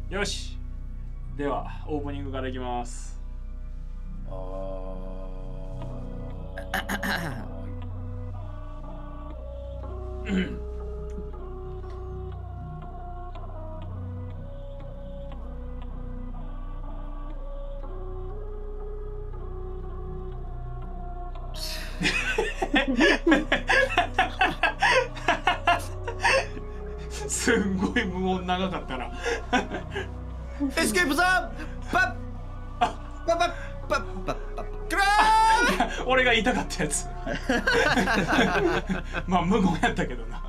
よし。ではオープニングからいきます。すんごい無音長かったな。 エスケープさんパッパッパッパッパッパックラー俺が言いたかったやつ。まあ無言やったけどな。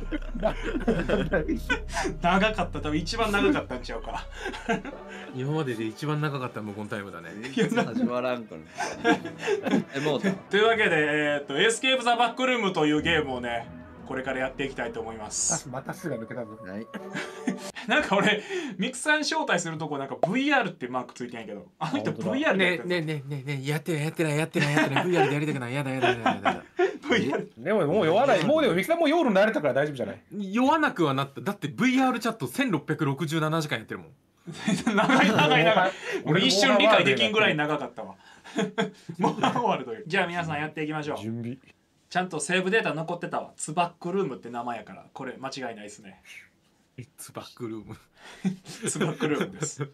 長かった、多分一番長かったんちゃうか。 今までで一番長かった無言タイムだね。 始まらんからもうというわけで、エスケープ・ザ・バックルームというゲームをね、これからやっていきたいと思います。 またすぐ抜けたぞ。 はい。 なんか俺ミクさん招待するとこなんか VR ってマークついてんやけど、あの人 VR でやってる。 ねえねえねえねえやってない VR でやりたくない。やだ。 VR でももう酔わない。もうでもミキさんも夜慣れたから大丈夫じゃない。 酔わなくはなった。だって VR チャット1667時間やってるもん。 長い。俺一瞬理解できんぐらい長かったわ。もう終わるという。じゃあ皆さんやっていきましょう。 準備。 ちゃんとセーブデータ残ってたわ。ツバックルームって名前やから、これ間違いないですね。 ツバックルーム。 ツバックルームです。はい、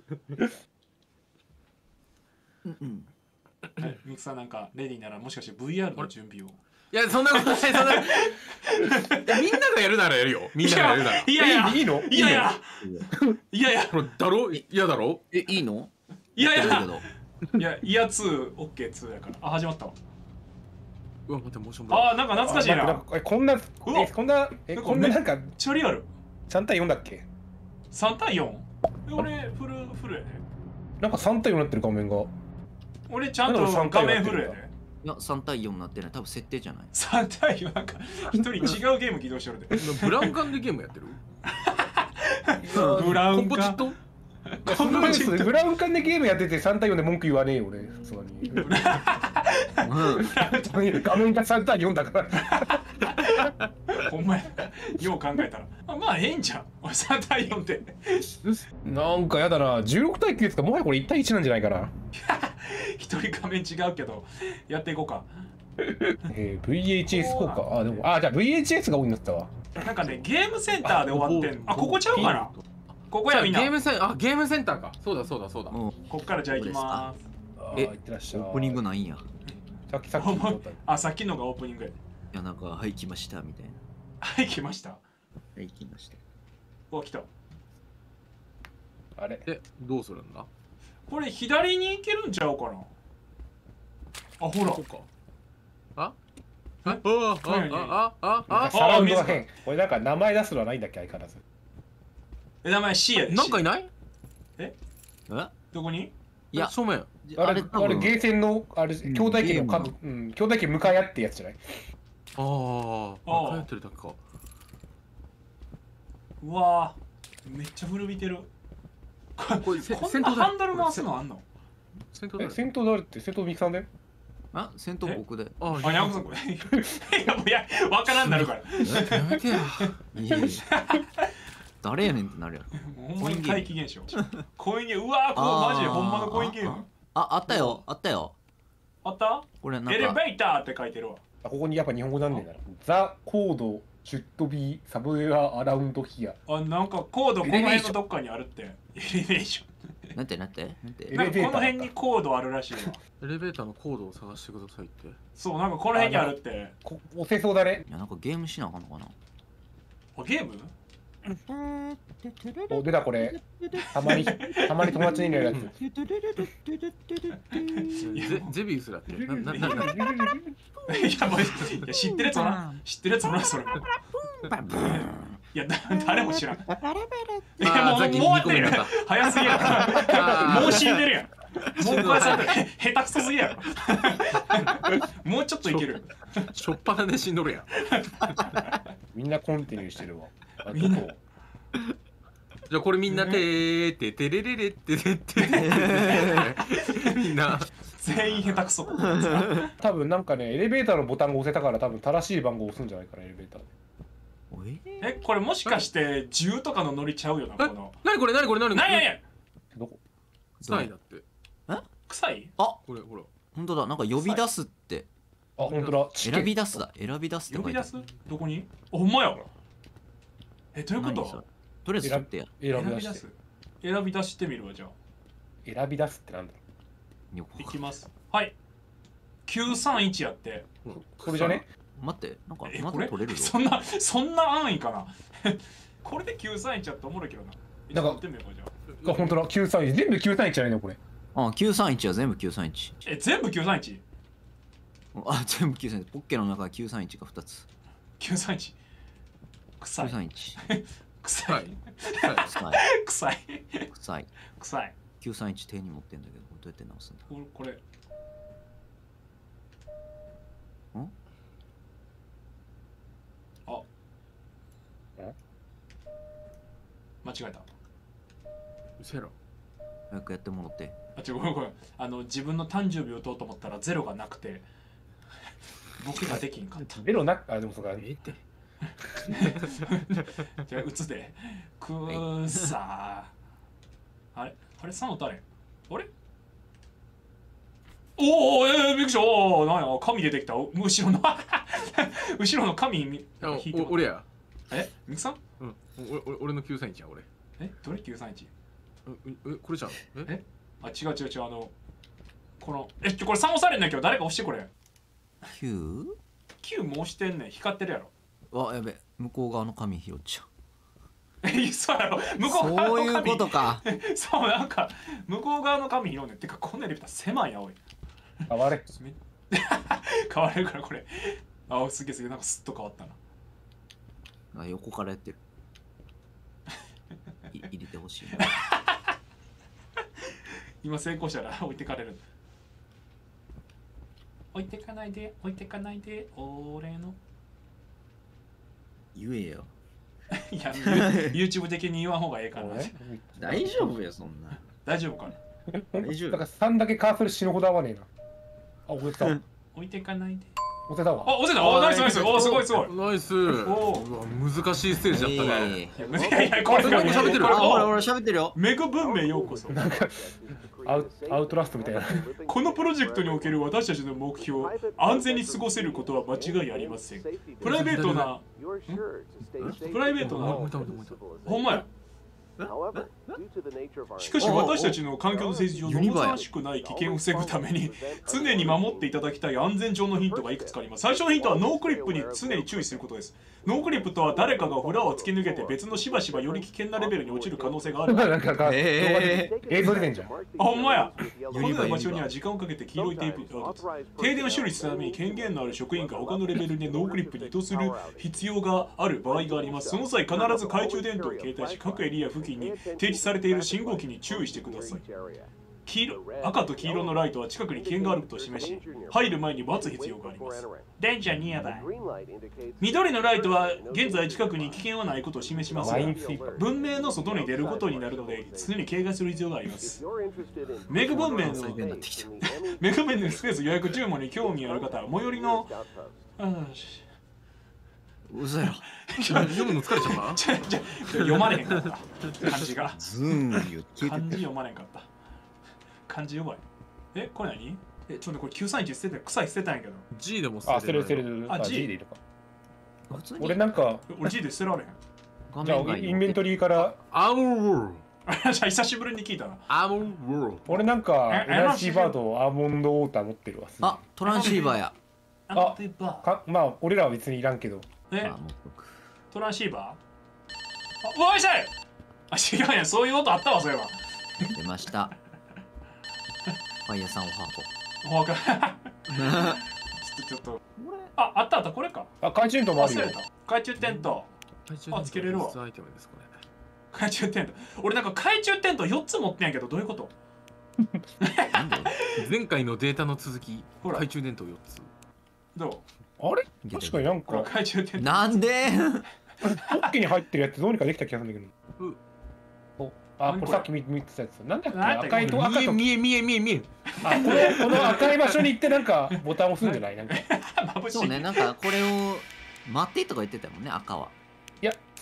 ミクさんなんかレディーならもしかして VR の準備を。 いやそんなことない。みんながやるならやるよ。みんながやるなら。 いやいいの？ いやだろ？嫌だろ？ いいの？ いやいや2 OK2 やから。あ、始まったわ。 うわ待ってモーションあーなんか懐かしいな。 こんななんかチャリアル 3対4だっけ ？3対 4？ 俺フルやで。 なんか3対4になってる画面が。 俺ちゃんと画面フルやで。 いや3対4になってない。多分設定じゃない。 3対4なんか一人違うゲーム起動してるで。 ブラウン管でゲームやってる？ ブラウンコンポジット？ ブラウン管でゲームやってて3対4で文句言わねえよ俺。さすがに。画面が3対4だから。 ほんまや。よう考えたら。まあええんじゃん。3対4って。 なんかやだな。16対9ってかもはやこれ1対1なんじゃないかな。 一人画面違うけどやっていこうか。 VHS 効果。でもじゃあ VHS が多いんだったわ。 なんかねゲームセンターで終わってん。ここちゃうかな。ここやみんな。 ゲームセンターか。そうだ。 こっからじゃあ行きまーす。いってらっしゃい。 オープニングないんや。 さっきす。さっきのがオープニングや。 いやなんかはい来ましたみたいな。 はい来ました。 はい来ました。 お来た。 あれどうするんだ？ これ左に行けるんちゃうかな。あほら。 サラウンドが変。これなんか名前出すのはないんだっけ相変わらず。 名前 C やで。 なんかいない？ どこに？ いや正面。 あれゲーセンのあれ兄弟機の各兄弟機向かい合ってやつじゃない？ 向かい合ってるだけか。 うわめっちゃ古びてる。こんなハンドル回すのあんの？ 戦闘誰って戦闘ミキさんだよ。 戦闘僕で。 やめこれ。いやわからんなるから。 やめてや。 誰やねんってなるやろ。 ほんまに怪奇現象。コインゲーム。うわこれマジでほんまのコインゲーム。 あったよ。 あった？ これなんかエレベーターって書いてるわ。 ここにやっぱ日本語なんねえな。ザコードシュットビーサブウェアアラウンドヒア。 なんかコードこの辺のどっかにあるって。エレベーション。 なんてなんかこの辺にコードあるらしいわ。 エレベーターのコードを探してくださいって。 そうなんかこの辺にあるって。 押せそうだね。 いやなんかゲームしなあかんのかな。 ゲーム？ 出たこれ。たまに友達にいるやつ。 ゼビウスだって。 いや知ってるやつな。知ってるやつなそれ。いや誰も知らん。もう終わってる。早すぎや。もう死んでるやん。もうこれさ下手くそすぎやろ。もうちょっといける。 しょっぱなで死んどるやん。 みんなコンティニューしてるわ。 じゃあこれみんなてーててれれれっててってみんな全員下手くそ。 多分なんかねエレベーターのボタンが押せたから多分正しい番号を押すんじゃないかなエレベーターで。 え、これもしかして銃とかのノリちゃうよな、この。 何これ何これ何これ。 何どこ？ 臭いだって。 臭い？ あ、 これほら。 本当だ。なんか呼び出すって。 あ、本当だ。 選び出すだ。選び出すって書いてある。 呼び出す？どこに？あ、ほんまや。え、どういうこ何それと？ とりあえず取ってや。 選び出して。 選び出してみるわ、じゃあ。 選び出すってなんだろよくいきます。はい。931やって。 う。これじゃね？ 待って、なんかえ、これまだ取れるぞ。 そんな安易かなこれで931やったらおもろいけどな。 なんかやってみようか、じゃあ。 あ、本当だ。931全部931じゃないのこれ。 あ、931は全部931。 え、全部 931？ あ、全部931。ポッケの中931が2つ。 931。臭い。 931。 臭い。 臭い。 臭い。 臭い。 臭い。 931手に持ってんだけど、どうやって直すんだ。 これ。あ。間違えた。 せろ。 早くやってもらって。 あ、ごめんごめん。自分の誕生日を打とうと思ったらゼロがなくて僕ができんかったベロなあ、でもそうか。 えって。 じゃあ打つでくーさーあれサノ誰あれおおびっくりしたおおなんや神出てきた後ろの後ろの神引いて俺や。 えミクさんうん。俺の931や俺。 えどれ 931？ これじゃん。 えあ違うこのこれ3押されんねんけど誰か押してこれ 9？ 9も押してんねん光ってるやろあ、やべ。向こう側の紙拾っちゃそうやろ向う。 こう側のそういう紙ことか。 そうなんか向こう側の紙拾うねんてかこんなに狭いやおい変われ。 変われるからこれあすげえなんかスッと変わったなあ、横からやってる。入れてほしい。 今成功したら置いてかれる置いてかないで俺の言えよ。 いや YouTube 的に言わん方がええかな大丈夫よ、そんな。 大丈夫かな大丈夫だから3だけカーソル死ぬほど合わねえな。あ、押せた。押置いてかないでせたわ。 あ押せたナイスナイスおすごいすごいナイス。 おうわ難しいステージだったね。 いやこれあ喋ってるあ、ほらほら喋ってるよ。 メグ文明ようこそアウトラストみたいな。 このプロジェクトにおける私たちの目標安全に過ごせることは間違いありませんプライベートなほんまやしかし私たちの環境の性質上望ましくない危険を防ぐために常に守っていただきたい安全上のヒントがいくつかあります。最初のヒントはノークリップに常に注意することです。ノークリップとは誰かがフラを突き抜けて別のしばしばより危険なレベルに落ちる可能性がある。 なんか映像出てんじゃん。 あほんまやこのような場所には時間をかけて黄色いテープ停電を修理するために権限のある職員が他のレベルでノークリップに移動する必要がある場合があります。その際必ず懐中電灯を携帯し各エリア付近に提示されている信号機に注意してください。赤と黄色のライトは近くに危険があることを示し入る前に待つ必要があります。デンジャーニアバイ緑のライトは現在近くに危険はないことを示しますが文明の外に出ることになるので常に警戒する必要があります。メグ文明のスペース予約注文に興味ある方は最寄りのうそやろ。 読むの疲れちゃった読まれへんかった漢字がズーン言って漢字読まれへんかった漢字弱いこれ何ちょっとこれ931捨てて臭い捨てたんやけど G でもあ、捨てる捨てる。 あ G でいいのか。 普通に俺なんか、 俺 G で捨てられへんじゃあインベントリーからアーモンウォールじゃあ久しぶりに聞いたなアーモンウォール俺なんかエナジーバードアーモンドウォーター持ってるわ。 あ、トランシーバーや。 まあ俺らは別にいらんけど。 あ、持っとく。 トランシーバーうわいしゃい違うやんそういうことあったわそういえば出ました。ファイヤーさんおはおかちょっとあったこれかあ、懐中電灯もあるよ。 忘れた懐中電灯あつけれるわアイテムですこれ懐中電灯俺なんか懐中電灯4つ持ってんやけどどういうこと前回のデータの続きほら懐中電灯4つどうあれ確かになんか懐中電灯なんでポッケに入ってるやつどうにかできた気がするんだけど。あ、これさっき見てたやつ。なんだっけ赤いと赤と。 見えあ、この赤い場所に行ってなんかボタン押すんじゃないなんか。 眩しいそうね、なんかこれを待ってとか言ってたもんね、赤は。 い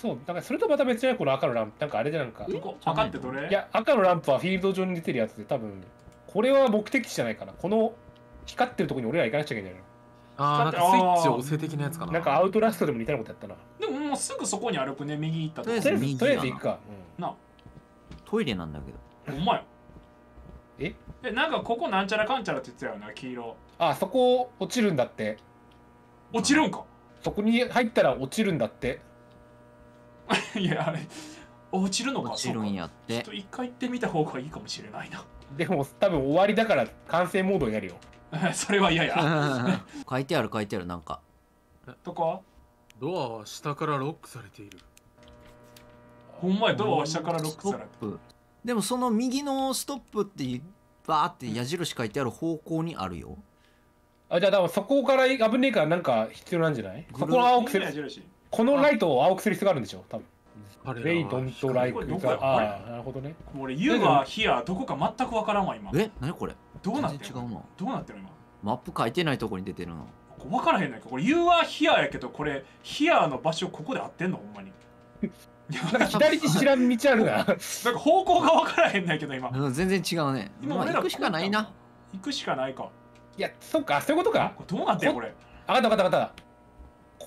そう、だからそれとまた別じゃないこの赤のランプ。なんかあれじゃなんか。 どこ赤ってどれ？ いや、赤のランプはフィールド上に出てるやつで多分、これは目的地じゃないかな。この光ってるところに俺ら行かなくちゃいけないの。 ああ、なんかスイッチを押せ的なやつかな。 なんかアウトラストでも似たようなことやったな。 でももうすぐそこに歩くね、右行ったとこ。 とりあえず右とりあえず行くか。 なトイレなんだけど。 ほんまや。 え、 なんかここなんちゃらかんちゃらって言ってたよな、黄色。 あ、そこ落ちるんだって。 落ちるんか？ そこに入ったら落ちるんだって。 いや、あれ、落ちるのか。 落ちるんやっちょてっと一回行ってみた方がいいかもしれないな。 でも多分終わりだから完成モードになるよ。 それは嫌や。 書いてある書いてあるなんか。 どこ？ ドアは下からロックされている。 ほんまや、ドアは下からロックされてストップ。でもその右のストップってバーって矢印書いてある方向にあるよ。 あ、じゃあ多分そこから危ねえからなんか必要なんじゃない？そこを青くする。このライトを青くする必要があるんでしょ多分。レイドントライクザ。ああ、なるほどね。 俺、ユーはヒアどこか全くわからんわ、今。 え、何これ？ どうなってる全然違うな。 どうなってる今。 マップ書いてないところに出てるな。 わからへんねんか。これ、ユーはヒアやけど、これ、ヒアの場所ここで合ってんのほんまに。 なんか左に知らん道あるな。 なんか方向がわからへんねんけど、今。 うん全然違うね。 今俺らまあ行くしかないな。 行くしかないか。 いや、そっか、そういうことか。 これどうなってんこれ。 あかったわかったわかった。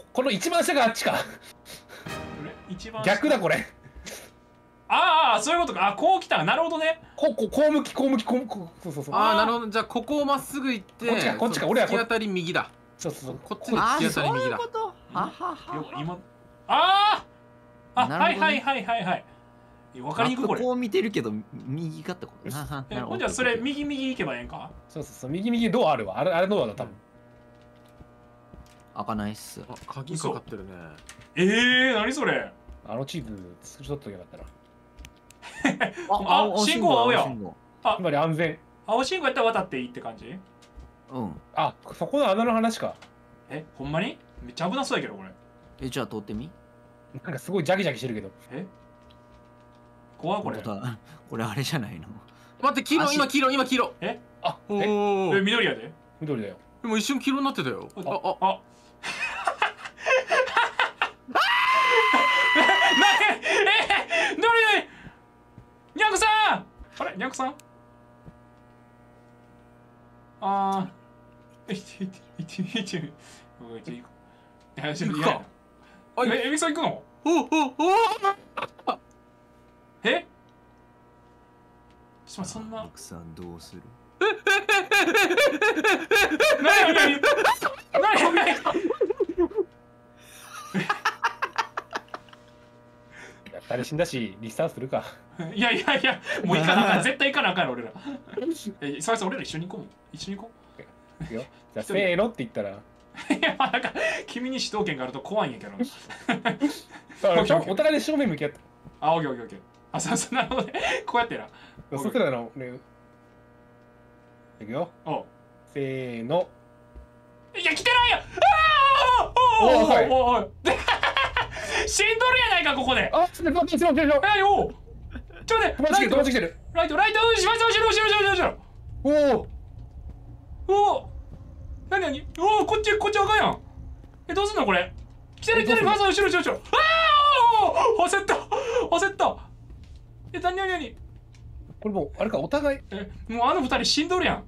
この一番下があっちか。 これ一番逆だこれ。 ああ、そういうことか。あ、こう来た。なるほどね。 こう向き、そうそうそう。 ああ、なるほど。じゃあここをまっすぐ行って、 こっちか俺は突き当たり右だ。 そうそうそう。 こっちにああ、 突き当たり右だそういうこ。と。ははは。 今。ああ。あ、 なるほどねはい。わかりにくいこれ。 こう見てるけど右かってこと。ははほんじゃそれ右行けばええんか。 そう右ドアあるわ。あれドアだ多分。 開かないっす。 あ、鍵かかってるね。 何それ。 あのチーズスクショットよかったら。 あ信号青や信号つまり安全。 青信号やったら渡っていいって感じ。 うん。 あ、そこの穴の話か。 ほんまにめっちゃ危なそうやけどこれ。 じゃあ通ってみ。 なんかすごいジャキジャキしてるけど。 怖いこれ。 本当だこれあれじゃないの。 待って、今黄色。 あ、 おお。 緑やで。 緑だよ。 でも一瞬黄色になってたよ。 あ。ニャンコさん。あれニャンコさん。ああ。行ってみ。 行くか。 エビさん行くの？え？ちょっとそんな。 奥さんどうする？ 何？ あれ死んだしリスタートするか。 いやもう行かなあかん。絶対行かなあかん俺ら。それ俺ら一緒に行こう。一緒に行こいくよ。じゃあせーのって言ったら。 う。いやなんか君に主導権があると怖いんやけど。 お互いで正面向き合って。 あ、オッケー。あ、そうなるほどね。こうやってな。 そしたらね。いくよ。 おう。 せーの。 いや来てないよ。おい。死んどるやないかここで。 あ、ちょっと待って。 よ。ちょっと待って。 友達来てる。 ライト。後ろ。 おお。何？おお、こっちあかんやん。どうすんのこれ。来てる。まず後ろ。ああ。焦った。何？ これもうあれかお互い。 もうあの二人死んどるやん。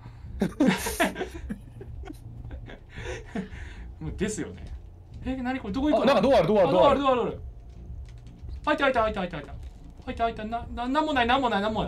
もうですよね。何これどこ行くの？ なんかドアある。 ある。開いた。なんもない。 なんもない。 こ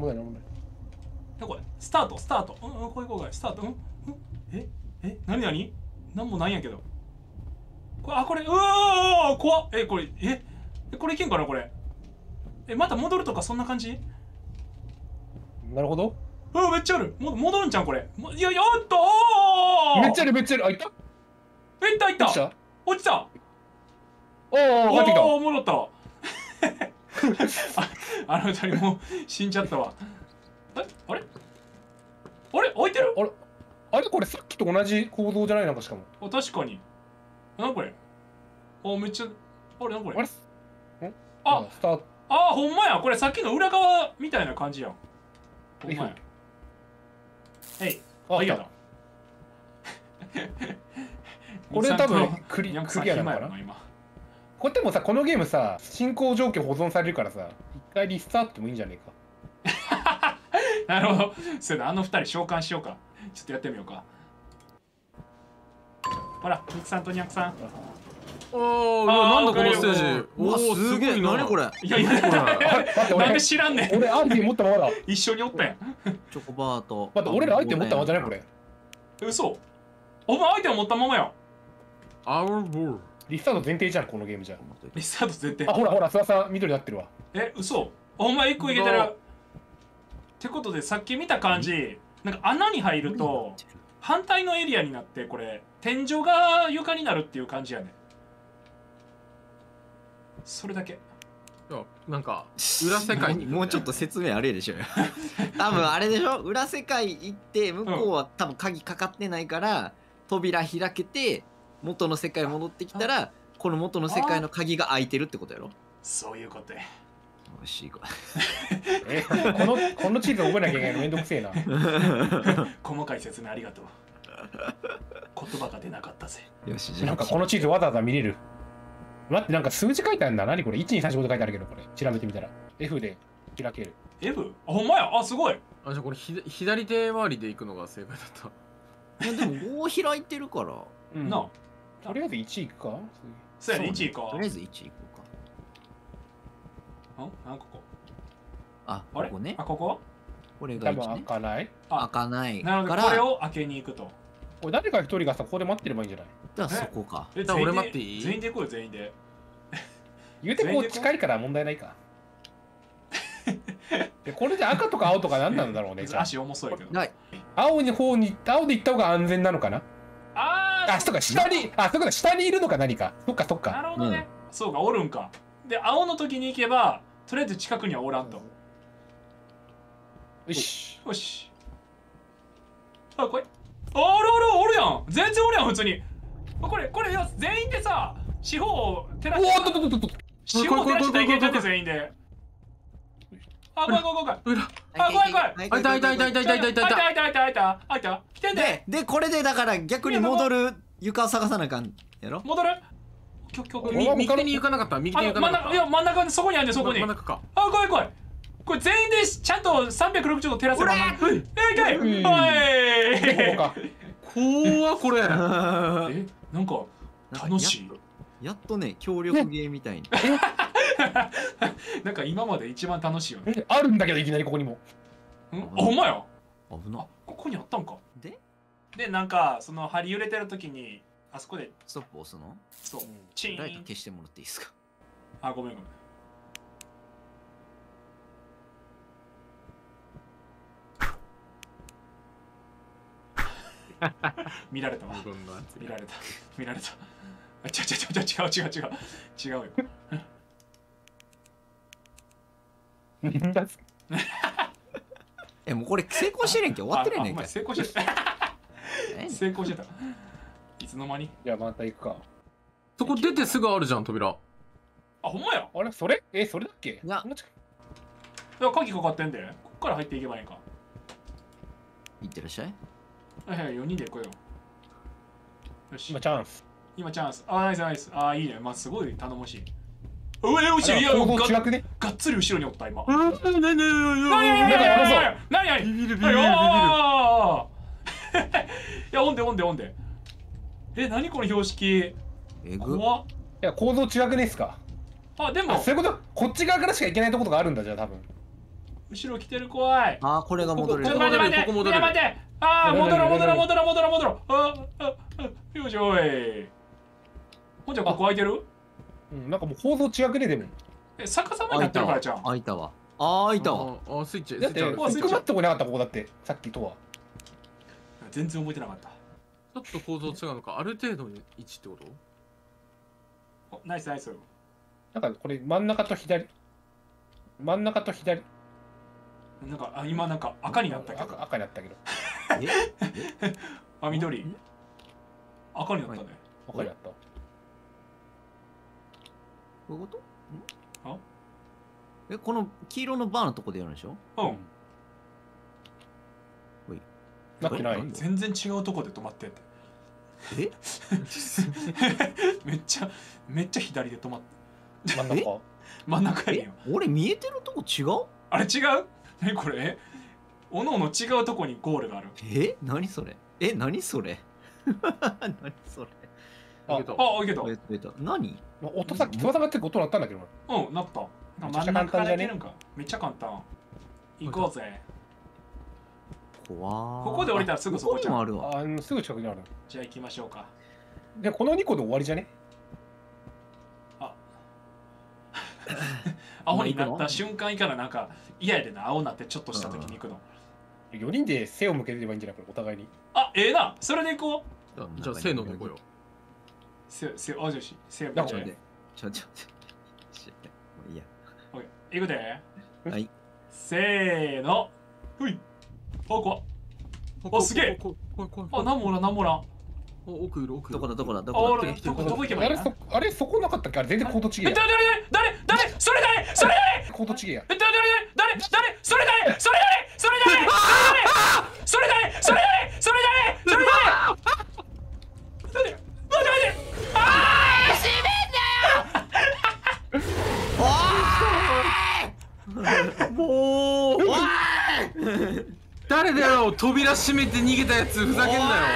れスタート。こうスタート。何？なんもないんやけど。これうわ怖っ。これいけんかなこれ。また戻るとかそんな感じ？ なるほど。 めっちゃある。戻るんじゃんこれ。いやっとめっちゃある。あ、いった。 いった落ちた。 帰ってきた。 戻ったわ。あの二人もう死んじゃったわ。あれ開いてる？ あれこれさっきと同じ構造じゃないなんかしかも。 確かに。なんこれ？めっちゃ。なんこれ？ スタート。 ほんまや。これさっきの裏側みたいな感じやん。ほんまや。いいやだ。 これ多分クリアなのかな。 これでもさ、このゲームさ、進行状況保存されるからさ、一回リスタートでもいいんじゃねえか。 なるほど。そうだ、あの二人召喚しようか。ちょっとやってみようか。ほら、ミツさんとニャクさん。 おお、なんだこのステージ。 うわすげえ、何これ。 いやいや、 待って、 なんで知らんねん。 俺アイテム持ったままだ。 一緒におったやん。 チョコバーと。 待って、俺らアイテム持ったままじゃないこれ。 嘘。お前アイテム持ったままやん。 アウボール。 リスタート前提じゃん、このゲームじゃ。 リスタート絶対。 あ、ほらほら、諏訪さん緑になってるわ。 嘘。お前一個いけてる。ってことでさっき見た感じ、なんか穴に入ると反対のエリアになってこれ天井が床になるっていう感じやね。それだけ。 いや、なんか裏世界にもうちょっと説明あれでしょ多分あれでしょ、裏世界行って向こうは多分鍵かかってないから扉開けて元の世界戻ってきたらこの元の世界の鍵が開いてるってことやろ。 そういうことや。 よし、この地図覚えなきゃいけないのめんどくせえな。 細かい説明ありがとう。言葉が出なかったぜ。 よし、じゃあなんかこの地図わざわざ見れる。待って、なんか数字書いてあるんだ。何これ ?1、2、3、4、5って書いてあるけど、これ。調べてみたら。F で開ける。 F？ あ、ほんまや。あ、すごい。 あ、じゃあこれ左手回りで行くのが正解だった。 いやでも5開いてるからうんなとりあえず1行くか。 そうやね、1位か。 とりあえず1行こうか。 なんかここ。 あ、 あれここね。 あ、こここれが多分 1ね。 開かない。 開かないなので、 からこれを開けに行くと。 これ誰か一人がさ、ここで待ってればいいんじゃない？ じゃあそこか。 え、 じゃあ俺待っていい全員で行こうよ、全員で。 言うてこう近いから問題ないか。でこれで赤とか青とか何なんだろうね。じゃあ足重そうやけど。 ない。 青で行った方が安全なのかな。 あそうか、下に下にいるのか何か。そっかそっなか。 るほどね。そうか、おるんか。で、青の時に行けば、とりあえず近くにはおらんと。 よし。 よし。あ、これ。おるやん。全然おるやん、普通に。これ、いや全員でさ、四方を照らして。 おっと。 四方を照らしていけたって全員で。あ、怖い。 裏。 あ、怖い。 開いた。 開いた。来てんで。 で、これでだから逆に戻る床を探さなあかんやろ。 戻る。 右手に行かなかった。右手に行かなかった。 いや、真ん中にそこにあるんで、そこに。 真ん中か。 あ、怖い。これ全員でちゃんと360度照らせば。かい。 うんおい。 でここか。 怖これ。 なんか楽しい。 やっとね、協力ゲーみたいに。 なんか今まで一番楽しいよね。 あるんだけどいきなりここにも。 あ、ほんまや。 危な。 ここにあったんか。 で、 なんかその針揺れてる時にあそこでストップ押すの？ そうチーン。 ライト消してもらっていいですか？ あ、ごめん。見られたわ。見られた。あ、違うよ。 もうこれ成功してねんけど終わってるやねんか。 成功してた。いつの間に？ じゃあまた行くか。 そこ出てすぐあるじゃん、扉。 あ、ほんまや。 あれそれだっけ？ いやいや、鍵かかってんで。こっから入っていけばいいんか。 いってらっしゃい。 はい、4人で行こうよ。よし。 今チャンス。 あ、ナイス。あ、いいね。まあ、すごい頼もしい。後ろ、いや、がっつり後ろにおった、今。何ビビる。 いや、オンで。何この標識。怖っ。 いや構造違くねえっすか。 あ、でもそういうこと。こっち側からしか行けないところがあるんだ。じゃあ多分後ろ来てる、怖い。 ああ、これが戻れる。 ここ戻れる。 待って。ああ、戻ろう。よいしょい。ほんじゃ、ここ空いてる？ なんかもう構造違くねえでも。 逆さまになってるからじゃん。 開いたわ。あ、 スイッチ。 だって含まってこなかったここだってさっきとは。 全然覚えてなかった。 ちょっと構造違うのか。ある程度の位置ってこと？ ナイス。 なんかこれ真ん中と左。なんか今なんか赤になったけど。 赤になったけど。 あ、緑。赤になったね。 赤になった。 こういうこと？この黄色のバーのとこでやるんでしょ？ うん。 ほい。 なってない。 全然違うとこで止まってって。 えめっちゃ左で止まって真ん中。 真ん中やねんよ。 俺見えてるとこ違う？ あれ違う？何これ？おのおの違うとこにゴールがある。 何それ？何それ？何それ？ あ、 けどあ、いけた。 何？ 音さっき翼がやってる音鳴ったんだけど。 うん、なった。 めっちゃ簡単じゃね真ん中からいけるんか。めっちゃ簡単。行こうぜ。 怖ー。 ここで降りたらすぐそこじゃん。 ここにもあるわ。 あ、すぐ近くにある。 じゃあ行きましょうか。 で、この2個で終わりじゃね？ あ青になった瞬間からなんか嫌やでな、青なってちょっとした時に行くの。 4人で背を向ければいいんじゃないこれお互いに。 あ、ええな、それで行こう。 じゃあせーので行こうよ。 せあ、女子、せーので。 ちょっと待って。ちょっと。いいや。 行くで。 はい。 せーの。ふい。あ、怖っ。あ、すげえ。あ、なんもおらん、なんもおらん。 奥いる、奥いる。 どこだどこだどあ、 こだ。 俺、どこ行けばいいな。 あれそこなかったっけ？あれ全然コード違えや。 誰それ誰それ誰コード違えや。 誰それ誰それ誰もう。 誰だよ、扉閉めて逃げたやつ、ふざけんなよ。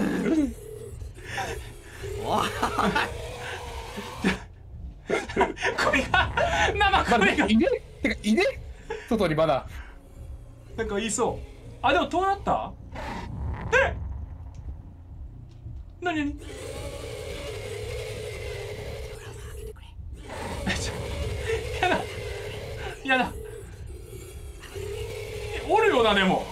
これが生首がいね？てかいね？外にまだ。 なんか言いそう。あ、でもどうなった？え？何？やだ。おるよな、でも。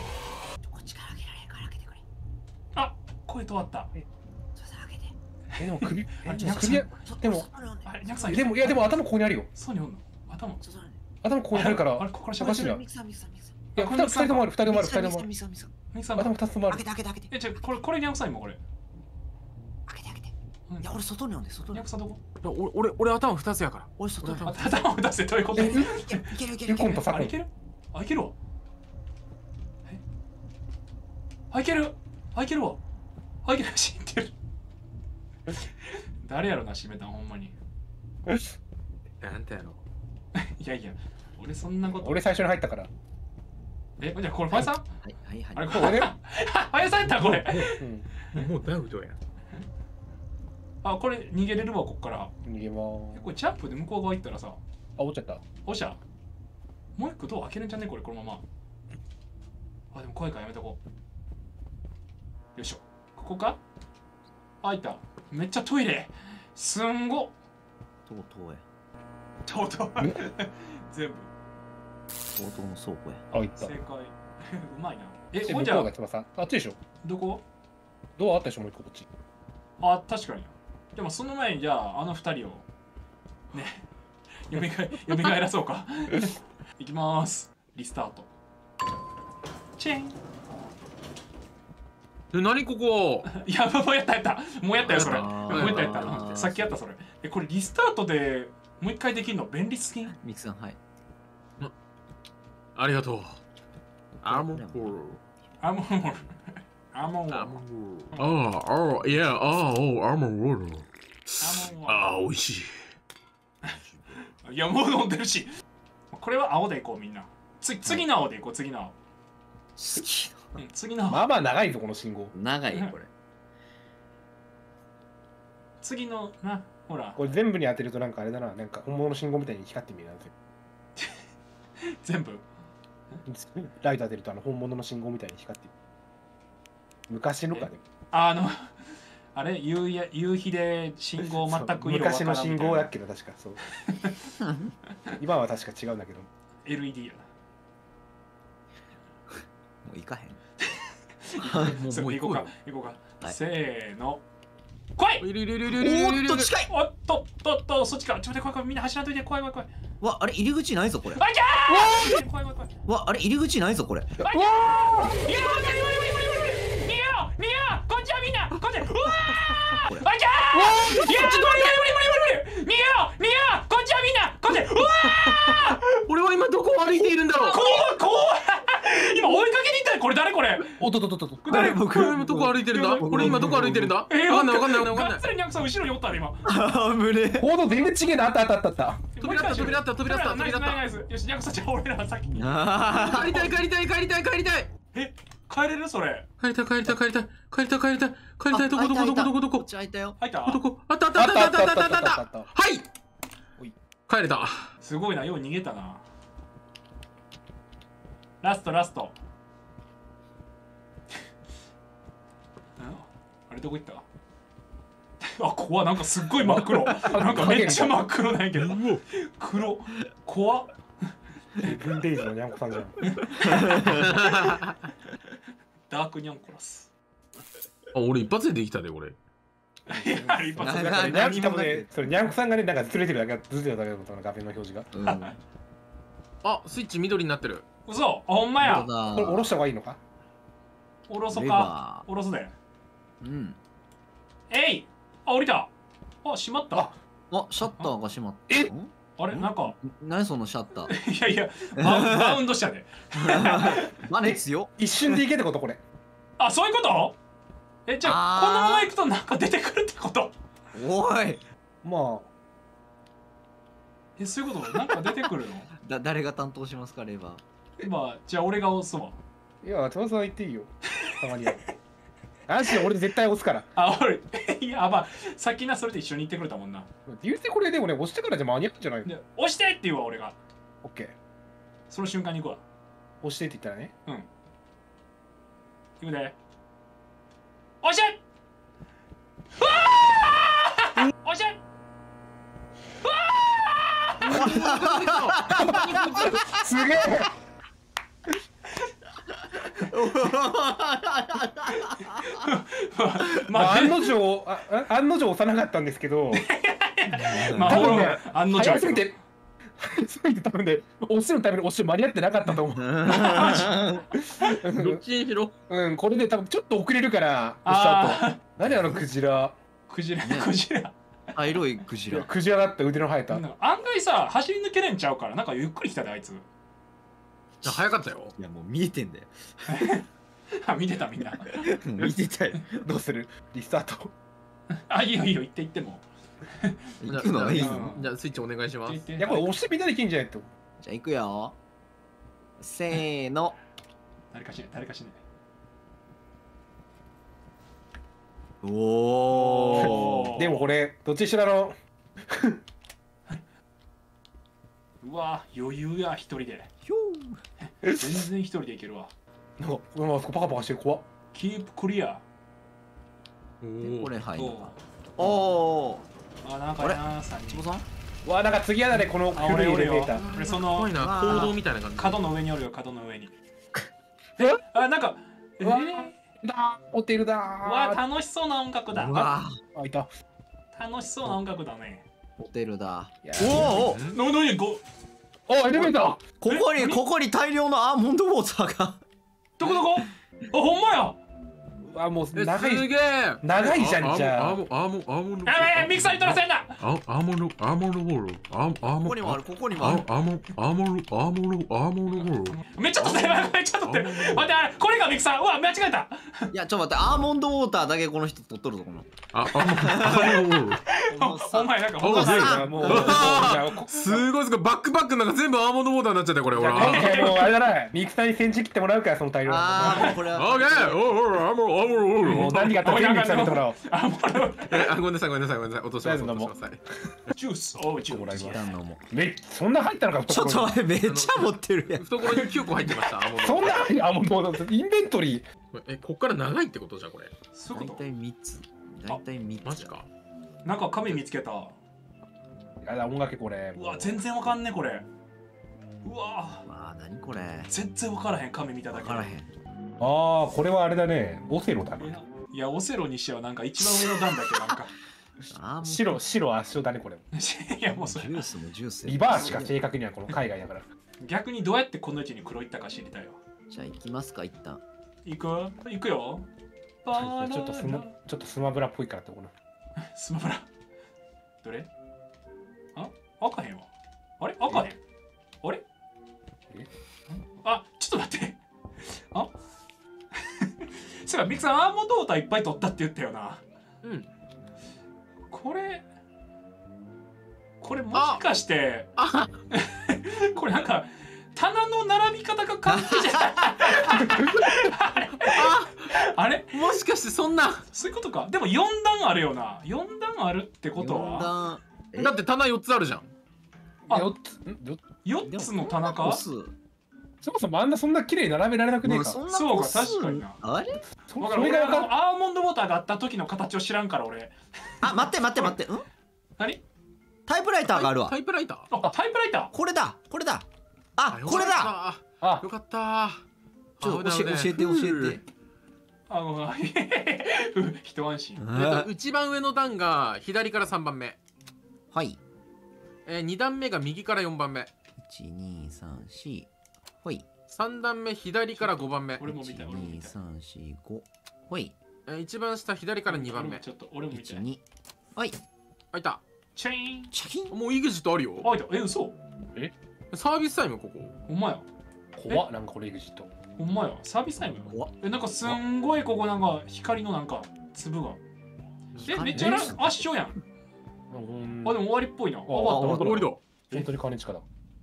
あ、声止まった。 でも首あ首やでもあれ、ニャクさんでもいやでも頭ここにあるよ。 そうにおんの？頭頭ここにあるから。 あれ、ここからしゃおかしいな。いミキさんミキさんミキさん。 や二人ともある二人ともある二人ともある。 ミキさんミキさん。 ミキさん頭二つともある。 開けて。 え、じゃこれニャクさん今これ。 開けて。いや俺外におんで外にニャ。クさんどこ？ 俺頭2つやから。 俺外に。 あ、頭を出せどういうこと？ えいけるいけるいける。 ユコンとサコンあれいける？あ、いけるわ。え？あ、いける。あ、いけるわ。あ、いける。知ってる。誰やろな、閉めたんほんまに。 なんてやろ。 いやいや、俺そんなこと。 俺最初に入ったから。 え、じゃあこれファイさん？ はいあれはい。 これファイさんやったこれ。 うん。 もうダウトや。 あ、これ逃げれるわ、こっから。 逃げまーす。 これジャンプで向こう側行ったらさ、 あ、落ちちゃった。 おっしゃ。もう一個ドア開けるんじゃねこれ、このまま。あ、でも怖いからやめとこう。よいしょ。ここか？あ、いた。めっちゃトイレ。すんごっ。 とうとうや。 とうとう。全部。 とうとうの倉庫や。 あ、行った。 正解。うまいな。え、 向こうほんじゃが翼。あっちでしょ。 どこ？ ドアあったでしょもう一個こっち。 あ、確かに。でもその前にじゃあ、あの二人を。ね。よみがえらそうか。いきまーす。リスタート。チェン。 何ここ？ いや、もうやったもうやったよそれ。 あもーうやったさっきやったそれ。え、これリスタートでもう一回できるの便利すぎん？ ミキさんはい。 ありがとう。アーモンボール。 アーモンウォール。アーモンウォール。 アーモンボール。いや、アーモンボール。美味しい。 いや、もう飲んでるし。これは青でいこうみんな。次の青でいこう、次の青。 好き次の青。 まあまあ長いぞこの信号。 長いこれ。 次のな、ほら。 これ全部に当てるとなんかあれだな。なんか本物の信号みたいに光って見えるな。 全部。 ライト当てると本物の信号みたいに光ってる。昔のかでも。 あれ夕日で信号全く色分からんみたいな。 昔の信号やっけど確かそう。今は確か違うんだけど。 LED やもう行かへん。 な。それ行こうか。行こうか。 はいせーの。来い。 おーっと近い。 おっとそっちか。ちょっと待って怖いみんな走らんといて怖い。 わあれ入り口ないぞこれ。 あきゃー。怖い。 わあれ入り口ないぞこれ。 逃げろこっちはみんなこっち。うわー。あきゃー。いや無理。逃げろこっちはみんなこっち。うわー。 俺は今どこを歩いているんだろう。 怖い。今追いかけに行ったよここれ誰これ。 おっとっとっとっと。 これ誰。 僕今どこ歩いてるんだ。俺今どこ歩いてるんだ。わかんないわかんないわかんない。 がっつりニャンクさん後ろにおったで今。 あぶねえ。 行動全然違えな。あったあったあったあった。 飛び立った飛び立った飛び立った飛び立った。 ナイスよしニャンクさんじゃあ俺ら先に。 帰りたい帰りたい帰りたい帰りたい。 え帰れるそれ。 帰りたい帰りたい帰りたい帰りたい帰りたい帰りたい。どこどこどこどこどこ。 こっち開いたよ。 入った。 どこ。あったあったあったあったあったあったあった。はい。帰れた。 すごいなよう逃げたな。ラストラスト。あれどこ行ったあ、怖っなんかすっごい真っ黒なんかめっちゃ真っ黒なんやけど黒怖っブンデイズのニャンコさんじゃん。 ダークニャンコラスあ、俺一発でできたで俺。 いや一発でニャンコね、それニャンコさんがね、なんかずれてるだけ、ずれてるだけだったの画面の表示が。 あ、スイッチ緑になってる。 嘘あ、ほんまやこれ下ろした方がいいのか。 下ろそか下ろすでえいあ、降りたあ、閉まったあ、シャッターが閉まった。 えあれなんか何そのシャッター。 いやいやバウンドしたでマネ強。 一瞬でいけってことこれ。 あ、そういうことえ、じゃあこのまま行くとなんか出てくるってことおい。 まあ。 え、そういうことなんか出てくるの誰が担当しますかレバー。 まあ、じゃあ俺が押すわいや、トマさん言っていいよ。たまには。安心、俺絶対押すから。 あ、俺いや、まあさっきなそれで一緒に行ってくれたもんな言うてこれでもね、押してからじゃ間に合うんじゃないの。 で押してって言うわ俺がオッケー。 その瞬間に行くわ押してって言ったらね。 行くで押してうわー押してすげえ。まあ、案の定押さなかったんですけど。 まあ、 多分ね、 案の定早すぎて。早すぎて多分ね、押すのために押して間に合ってなかったと思う。 どっちにしろ。 うん、これで多分ちょっと遅れるから押した後。何あのクジラ。 クジラ茶色いクジラ。 クジラだった腕の生えた。 案外さ走り抜けれんちゃうからなんかゆっくり来たであいつ早かったよ。 いやもう見えてんだよ。 あ、見てたみんな見てたよ。 どうするリスタート。 あ、いいよいいよ行って行っても行くのがいいの。 じゃあスイッチお願いします。 行っていやこれ押してみんなできんじゃないと。 じゃあ行くよ。せーの。 誰かしない誰かしないおお。 でもこれどっちにしろうわ余裕や一人でひょ全然一人でいけるわなんかこのあそこパカパカしてる怖っ。 キープクリアー。これ入るおか。おお。 あ、なんかな3人千葉さん。 わあなんか次はだねこの古いエレベーター。 俺その怖いな、行動みたいな感じ。 角の上におるよ角の上にえあ、なんかうわだホテルだうわ楽しそうな音楽だうわあいた。 楽しそうな音楽だねホテルだ。 いやおお。 なにこおエレベーター。 ここに大量のアーモンドウォーターが。 どこあ、ほんまやあもう長すいげえ。 長いじゃんじゃあ。 アーモンド。 やべえミキサーに取らせんなアーモンドウォール。 ここにもあるここにもある。 アーモンドウォール。 めっちゃ取ってるめっちゃ取ってる待ってあれこれがミキサーうわ間違えたいやちょっと待ってアーモンドウォーターだけこの人取っとるぞこの。 アーモンドウォール。 お前なんかお他前もうすごいすごいバックパックなんか全部アーモンドウォーターになっちゃってこれじゃ俺。 あ今回もうあれだなミキサーにセンチ切ってもらうからその大量の。 ああこれは。 オーケー。アーモンドウォール。 もう何があったら全部ミキサーに入れてもらおう。 あ、もうごめんなさい落とします。 ジュースおうジュース一旦飲もう。 そんな入ったのかちょっと待ってめっちゃ持ってるやん。 懐に9個入ってました。アーモンドウォール。 そんなあもうインベントリー。 こっから長いってことじゃんこれ。 そういうこ大体3つ。大体3つ。 マジか。 となんか紙見つけたやだ音楽これ。 うわ全然わかんねこれうわわあ何これ。 全然わからへん紙見ただけ分からへん。 ああこれはあれだねオセロだね。 いやオセロにしてはなんか一番上の段だけなんかあもう白圧勝だねこれ。 いやもうそれジュースもジュース。 リバースしか正確にはこの海外だから。 逆にどうやってこの位置に黒いったか知りたいわじゃあ行きますか一旦。 行くよちょっとスマブラっぽいからってこの。 スマブラどれあ開かへんわあれ開かへんあれえあちょっと待ってあかミクさんアーモンドウォーターいっぱい取ったって言ったよな。 うん。 これもしかしてこれなんか棚の並び方が完璧じゃないあれもしかしてそんな。 そういうことか。でも4段あるよな。4段あるってことはだって棚4つあるじゃん。 4つの棚か。 そもそもあんなそんな綺麗に並べられなくねえか。 そうか、確かにな。 あれそれがアーモンドウォーターがあった時の形を知らんから俺。 あ、待って。 何？ タイプライターがあるわ。 タイプライター。 あ、タイプライター。 これだ。あ、これだ。 あ、よかった。 ちょっと教えて。 一安心。 一番上の段が左から3番目。 はい。 2段目が右から4番目。 1、2、3、4。ほい。 3段目左から5番目。 俺も見た。 1、2、3、4、5。ほい。 一番下左から2番目。 ちょっと俺も見た。 1、2。はい。 開いた。 チェイン。 もう EXIT あるよ。 開いた。嘘？ サービスタイムここ。 ほんまや。 怖っ、なんかこれ EXIT。 ほんまや。サービスタイム。なんかすんごいここなんか光のなんか粒が。めっちゃ圧勝やん。でも終わりっぽいな。 終わりだ。 本当に金近だ。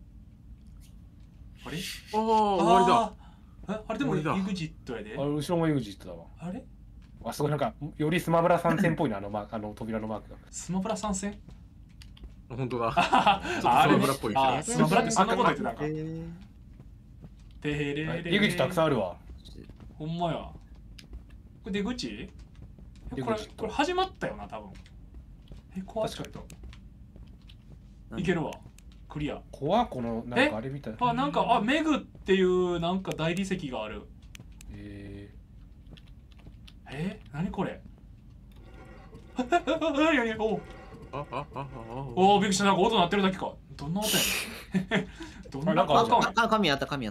あれ？ 終わりだ。 あれでも EXIT やで。 後ろも EXIT だわ。 あれ？ あそこなんかよりスマブラ参戦っぽいな、扉のマークが。 スマブラ参戦？ 本当だ。 スマブラっぽいしね。 スマブラってそんなこと言ってたんか。 EXIT たくさんあるわ。 ほんまや。これ出口？これ始まったよな多分。怖っ。いけるわ。クリア。 怖っ、このなんかあれみたいな。 なんかメグっていうなんか大理石がある。何これ？おお、びっくりした。なんか音鳴ってるだけか。どんな音やねん。どんな音？ 紙あった。 紙。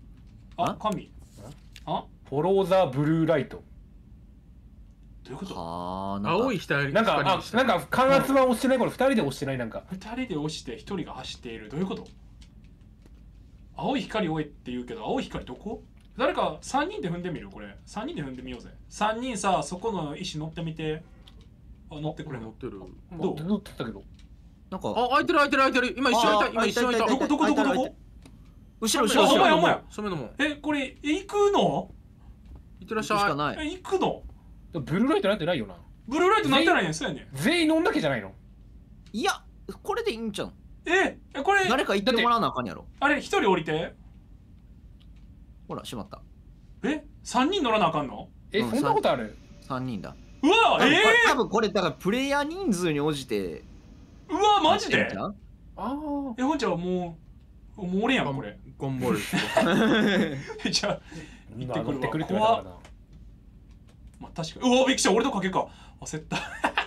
フォローザブルーライト。 どういうこと？ 青い光。 なんか感圧は押してない。これ2人で押してない。なんか 2人で押して1人が走っている。どういうこと？青い光追えって言うけど、青い光どこ？誰か3人で踏んでみる？これ3人で踏んでみようぜ。3人さ、そこの石乗ってみて。乗ってくれ。 乗ってる。 乗ってたけど。 なんか開いてる。今一瞬開いた。 どこ？ 後ろ。 ほんまや。 正面のもん。 これ行くの？ 行ってらっしゃい。行くの？ ブルーライトなってないよな。 ブルーライトなってないねん。そうやねん。 全員乗んだけじゃないの？ いや、これでいいんちゃう？ これ誰か行ってもらわなあかんやろ。 あれ、1人降りて。 ほら、しまった。 3人乗らなあかんの？ そんなことある ？3人だ。 うわ、 多分これだからプレイヤー人数に応じて。 うわ、マジで？ ほんじゃもう俺やんこれ。 頑張る。 じゃあ行ってくるって怖っ。まあ確かに。うわ、びっくりした。俺の賭けか。焦った。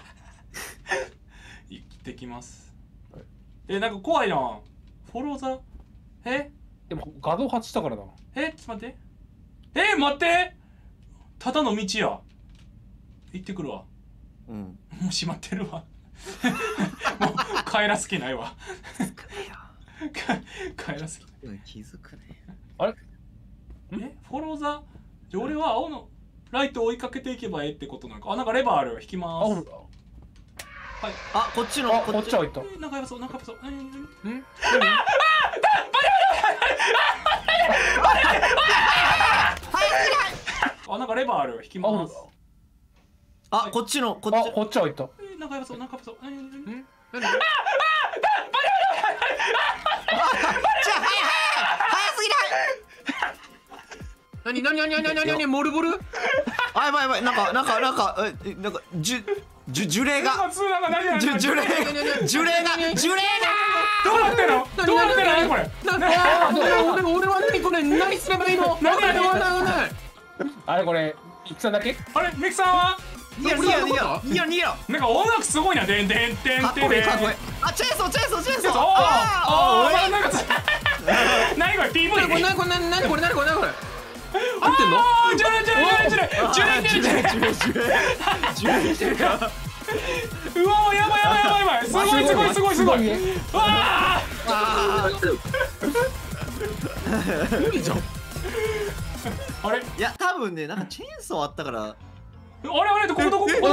行ってきます。なんか怖いな。フォローザ。 でも画像発したからな。 ちょっと待って。待って。ただの道や。行ってくるわ。もう閉まってるわ。もう帰らす気ないわ。帰らす気ない。 気づくね。 あれ？フォローザ。じゃあ俺は青のライトを追いかけていけばええってことなんか。なんかレバーある。引きます。はい。 こっちの。 こっちは行った。 なんかやばそう。なんかレバーある。引きます。 こっちの。 こっちは行った。 なんかやばそう。 何モルボル？ やばい。なんか樹齢が。樹齢が。 どうなってんのこれ。 俺は何これ？何すればいいの？ あれこれいくさんだけ？ あれミキさんは？ 逃げろ。 なんか音楽すごいな。でん。 かっこいい。チェーソー。 何これ PV？ 何これ？ 合ってんの？ジュレうわやばい。すごい。わあ。 無理じゃん。 あれいや多分ねなんかチェーンソーあったからあれどこどこチェーン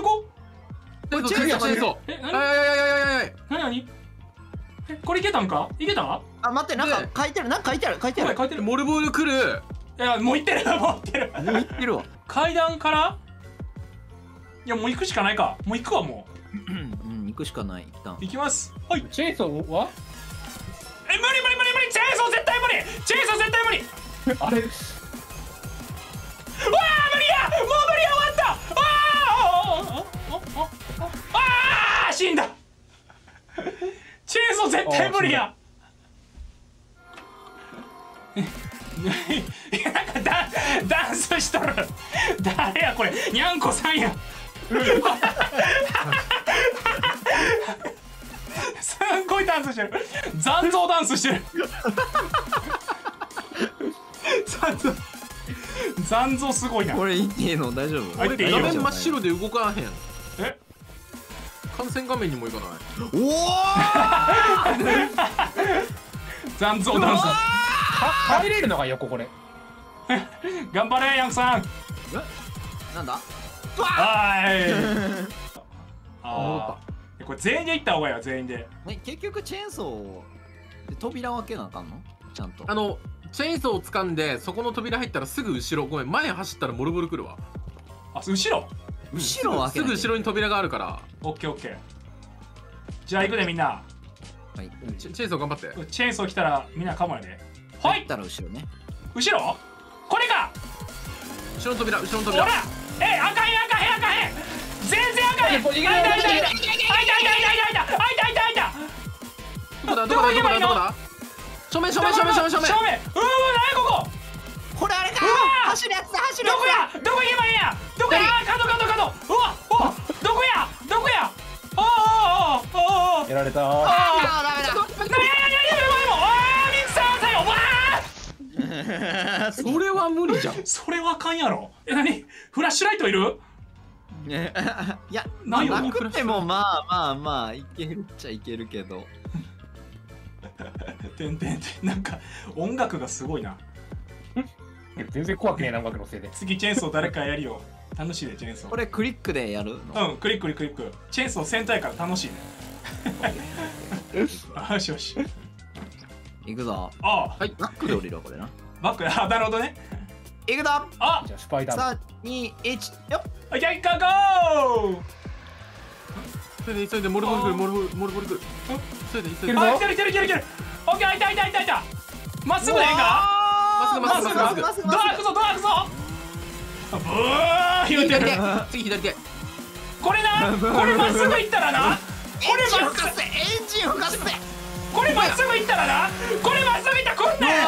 ソー。 え、 はいはいはいはいはい。 何これいけたんかいけたあ待ってなんか書いてあるなんか書いてある書いてるモルボール来る。 いやもう行ってるもう行ってるもう言ってるわ階段からいやもう行くしかないかもう行くわもうん行くしかない一旦う行きますはいチェーンソーは無理チェーンソー絶対無理チェーンソー絶対無理あれうわー無理やもう無理終わったあー死んだチェーンソー絶対無理やいやなんかダンスしとる誰やこれにゃんこさんやすんごいダンスしてる残像ダンスしてる残像すごいなこれいいの大丈夫あいっていいよ画面真っ白で動かへん。 え観戦画面にもいかない。 おお残像ダンス入れるのが横これ頑張れヤンさんなんだはいあーこれ全員で行った方がいいわ全員でね結局チェーンソーで扉開けなあかんのちゃんとチェーンソーを掴んでそこの扉入ったらすぐ後ろ、ごめん前走ったらモルボル来るわ。 あ後ろ後ろを開けすぐ後ろに扉があるから。 オッケーオッケーじゃあ行くでみんなはいチェーンソー頑張って。 チェーンソー来たらみんなかもやではい行ったら後ろね後ろこれか後ろの扉後ろのほ扉。 らあかんへん全然あかんへんこれあいたどこだ正面正面うわ何こここれあれか走るやつだ走るどやつだこ行けばいいんやどこや角うわどこやおやられたあダメだそれは無理じゃん。 それはあかんやろ何フラッシュライトいるねいやないよなくてもまあいけるっちゃいけるけどてんなんか音楽がすごいな全然怖くねえな音楽のせいで次チェーンソー誰かやりよ楽しいでチェーンソーこれクリックでやるのうんクリックチェーンソー戦隊から楽しいねよしよし行くぞあバックで降りろこれなバックなるほどね行くぞあじゃあスパイダー 321よっじゃあ行こうゴ急いでモルボル来るモルボル来る。急いでーあ来てるオッケーいたまっすぐでいいかまっすぐドア開くぞブー言うてる次左手。 これまっすぐ行ったらなエンジン吹かせこれまっすぐ行ったらなこれまっすぐ行ったら来んね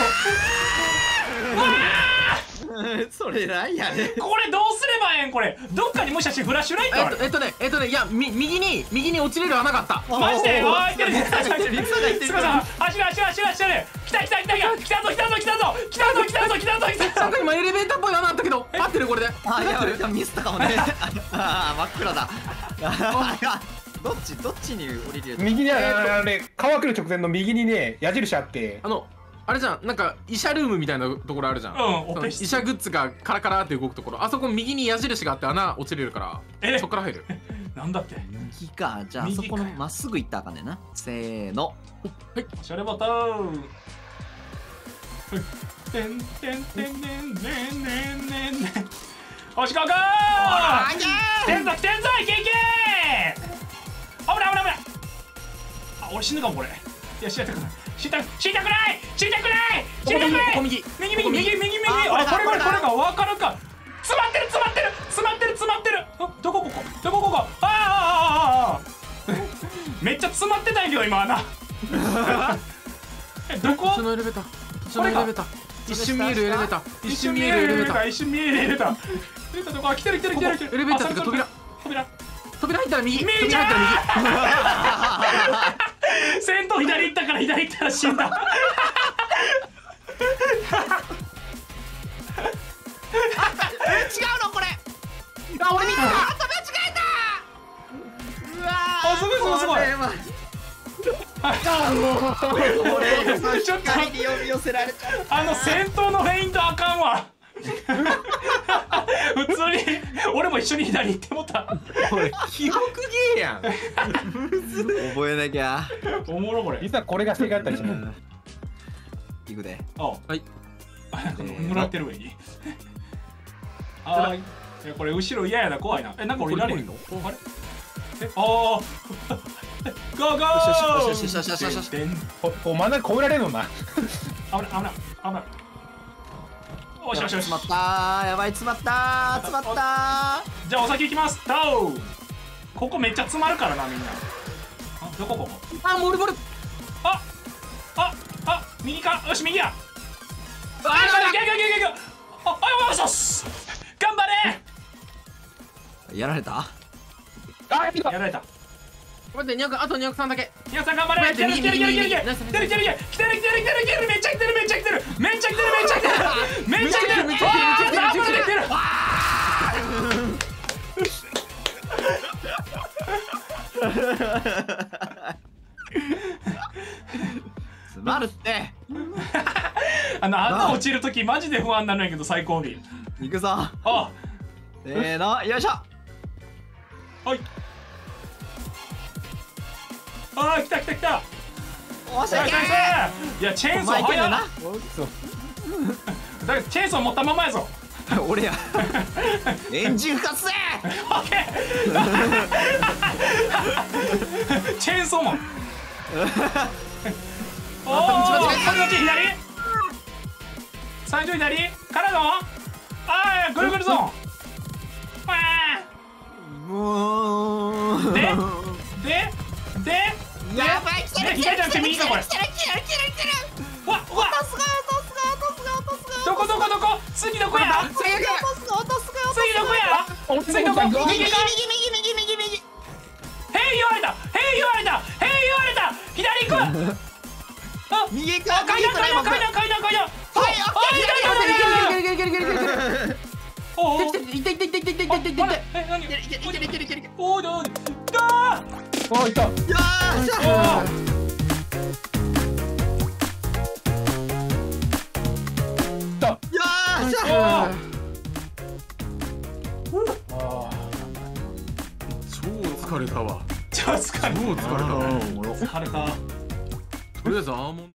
んそれなんやねこれどうすればええんこれどっかにもしかしてフラッシュライトあるいや右に落ちれる穴があった。 マジでおいてる陸さんが行ってるすみません走る来たぞなんか今エレベーターっぽい穴あったけど合ってるこれで。 あいやミスったかもね真っ暗だどっちに降りる右にあれ川来る直前の右にね矢印あってあれじゃんなんか医者ルームみたいなところあるじゃん。 オペ室医者グッズがカラカラって動くところ、あそこ右に矢印があって穴落ちれるからそっから入る。 なんだって右かじゃああそこのまっすぐ行ったらあかんねんなせーのおしゃれボタンてんおしここ来てんぞいけ危ないあ俺死ぬかもこれいや死にたくないここ右右あこれか分かるか詰まってるどこあめっちゃ詰まってたんやけど今穴どこ一緒のエレベーター一瞬見えるエレベーター一瞬見えるエレベーターどこ来てるエレベーターってか扉入ったら右先頭左行ったら死んだ違うのこれ俺見た。 うわすごい俺ちょっと光に呼び寄せられちゃう戦闘のフェイントあか緒に左行ってもた。 これ記憶ゲーやん。 覚えなきゃ。 おもろこれ。 実はこれが正解だったりします。 いくで。 あ、 はい。 もらってる上に。はい。いやこれ後ろ嫌やな、怖いな。なんか降りられんの？あれ？ああ。ゴーゴー。 よしよしよしよしよしよし。 真ん中越えられるのな。 危ない危ない危ない。おしよしよし。 詰まったー。やばい、詰まったー。詰まったー。 じゃあお先行きます。ダウ。ここめっちゃ詰まるからなみんな。どこここ？ あ、モルモル。 右か。よし右や。よし。頑張れ。 やられた。 やられた。 待って、あと203だけ。 皆さん頑張れ。来てるめっちゃ来てるめっちゃ来てる。 詰まるって。 穴落ちるときマジで不安になるんやけど最後尾。 行くぞ。 あ、 せーの、よいしょ。 はい。あー、来た。 おしゃれ。 いやチェーンソー早いな。だからチェーンソー持ったままやぞ。 俺や。エンジン吹かすぜ。 オッケー。チェーンソーも。おお、左。最初左からの。ああ、ぐるぐるゾーン。 もう。 で。 やばい、来てる。 左じゃなくて右かこれ。わっ。どこ次どこや。次どこや。右か。へい言われた。左行く。 右か。 階段。おお。いって。おお、どうだ。 おいた。 よーしゃ。よーしゃ。 超疲れたわ。 超疲れた。 とりあえずアーモンド